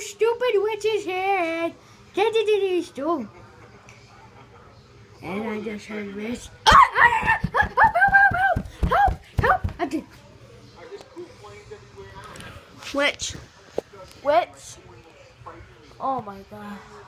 stupid witch's head. Stupid. And I just heard this. Help! Okay. Witch. Oh my god.